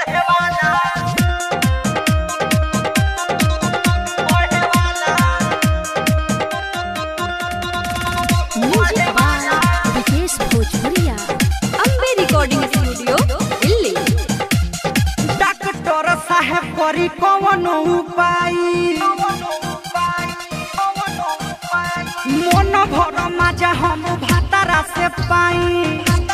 करी कौन उपाय मन भर मजा हम भातारा से पाई।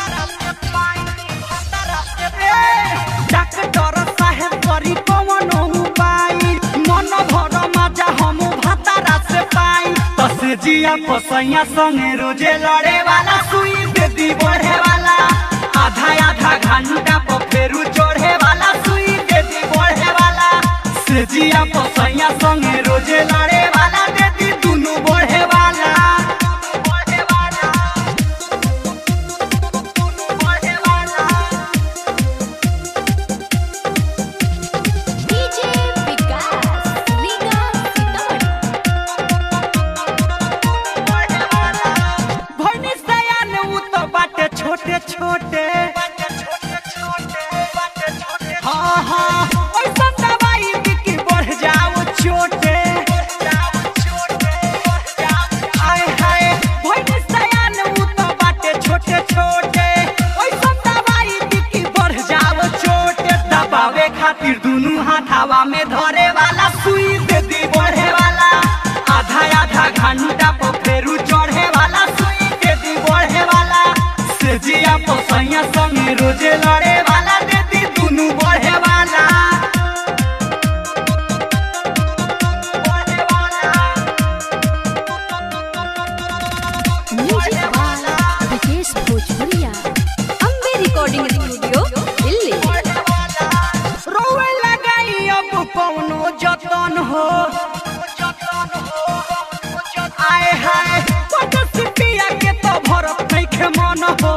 डॉक्टर साहेब करी कौन उपाय मन भर मजा हम भातारा से पाई। तस जिया पसैया संगे रोजे लड़े वाला सुई देती बढ़े वाला आधा आधा घंटा पर फेरू चढ़े वाला सुई देती बढ़े वाला से जिया पसैया संगे रोजे लड़े वाला देती दोनों बढ़े वाला। छोटे छोटे हाँ हाँ ऐसा दवाई बिकी बढ़ जाओ छोटे आए हाय भइल सयान उ तो बाटे छोटे छोटे ऐसा दवाई बिकी बढ़ जाओ छोटे। दबावे खातिर दोनों हाथ हवा में धरे वाला सुई दे दी बढ़े वाला आधा आधा घंटा पर फेरू चढ़े वाला सुई दे दी बढ़े वाला से जिया पसैया संगे रोजे लड़े वाला देती दोनों बढ़े वाला। विकेश भोजपुरिया अम्बे रिकॉर्डिंग स्टूडियो दिल्ली। रोवे लगाई अब कौनो जतन हो आए हाय पिया के तो भरत नहीं खे मन हो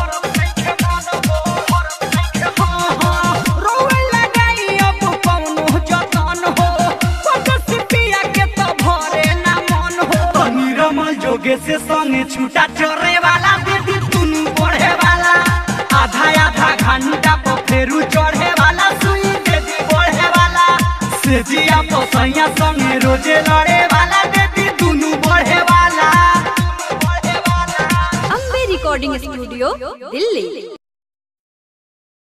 रोवे लगाई अब कौनो जतन हो पिया के तो भरे ना मन हो। निरमल जोगे से संगे छूटा चढ़े वाला दीदी दोनों बढ़े वाला आधा आधा घंटा पर फेरू चढ़े वाला सुई दीदी बढ़े वाला से जिया पसैया संगे रोजे लड़े वाला दीदी दोनों बढ़े वाला। Ambe recording studio Delhi.